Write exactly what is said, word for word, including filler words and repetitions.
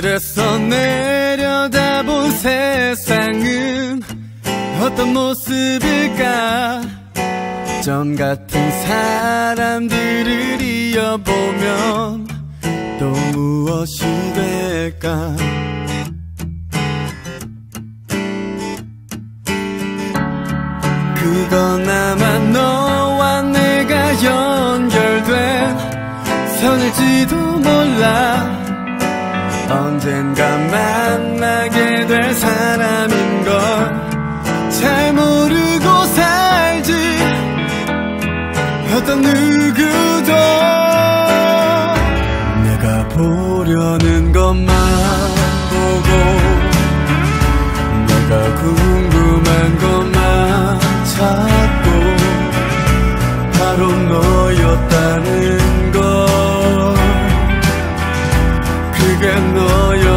하늘에서 내려다본 세상은 어떤 모습일까? 점 같은 사람들을 이어보면 또 무엇이 될까? 그건 아마 너와 내가 연결된 선일지도 몰라. 언젠가 만나게 될 사람인 걸 잘 모르고 살지. 어떤 누구도 내가 보려는 것만 보고 내가 궁금한 것만 찾고 바로 너였다는 걸. 그게 너였